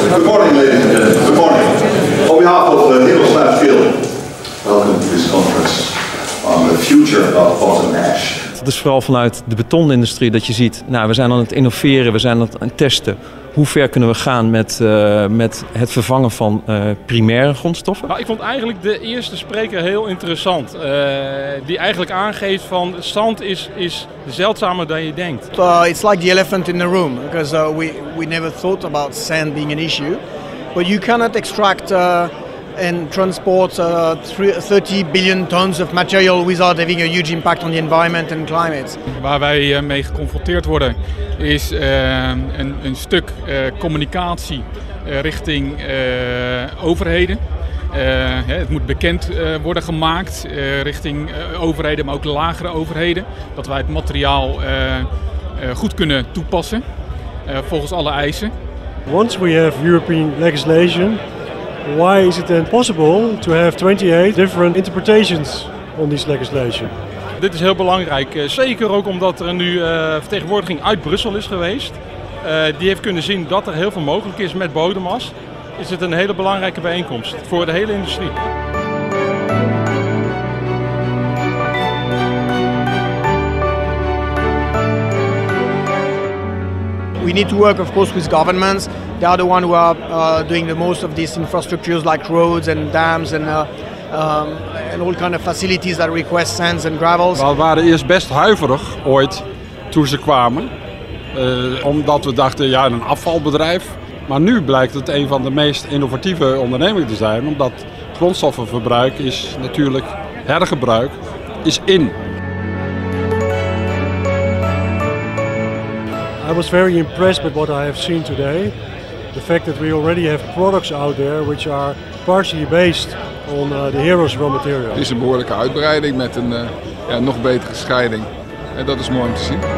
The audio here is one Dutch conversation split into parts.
Good morning, ladies and gentlemen. Good morning. On behalf of Heroes Lab Field, welcome to this conference on the future of potash. Het is vooral vanuit de betonindustrie dat je ziet, nou, we zijn aan het innoveren, we zijn aan het testen. Hoe ver kunnen we gaan met het vervangen van primaire grondstoffen? Nou, ik vond eigenlijk de eerste spreker heel interessant. Die eigenlijk aangeeft van zand is zeldzamer dan je denkt. It's like the elephant in the room, because we never thought about sand being an issue. But you cannot extract and transport 30 billion tons of material without having a huge impact on the environment and climate. Waar wij mee geconfronteerd worden is een stuk communicatie richting overheden. Het moet bekend worden gemaakt richting overheden, maar ook lagere overheden. Dat wij het materiaal goed kunnen toepassen volgens alle eisen. Once we have European legislation, why is it then possible to have 28 different interpretations on this legislation? Dit is heel belangrijk, zeker ook omdat er nu vertegenwoordiging uit Brussel is geweest. Die heeft kunnen zien dat er heel veel mogelijk is met bodemas. Is het een hele belangrijke bijeenkomst voor de hele industrie. We need to work, of course, with governments. They are the ones who are doing the most of these infrastructures like roads and dams and all kind of facilities that request sands and gravels. We waren eerst best huiverig ooit toen ze kwamen. Omdat we dachten, ja, een afvalbedrijf. Maar nu blijkt het een van de meest innovatieve ondernemingen te zijn. Omdat grondstoffenverbruik is natuurlijk hergebruik, is in. I was very impressed with what I have seen today. The fact that we already have products out there which are partially based on the Heroes raw material. Het is een behoorlijke uitbreiding met een nog betere scheiding. En dat is mooi om te zien.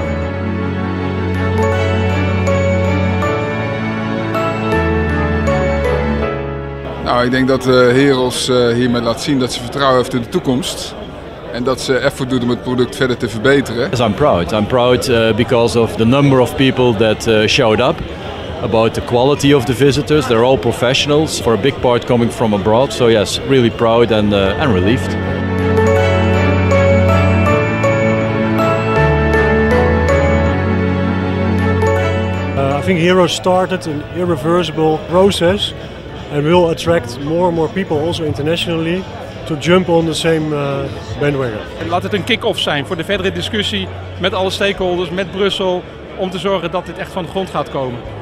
Nou, ik denk dat Heroes hiermee laat zien dat ze vertrouwen heeft in de toekomst. En dat ze effort doet om het product verder te verbeteren. Yes, I'm proud. I'm proud because of the number of people that showed up, about the quality of the visitors. They're all professionals, for a big part coming from abroad. So yes, really proud and relieved. I think Heroes started an irreversible process and will attract more and more people, also internationally, to jump on the same bandwagon. Laat het een kick-off zijn voor de verdere discussie met alle stakeholders, met Brussel, om te zorgen dat dit echt van de grond gaat komen.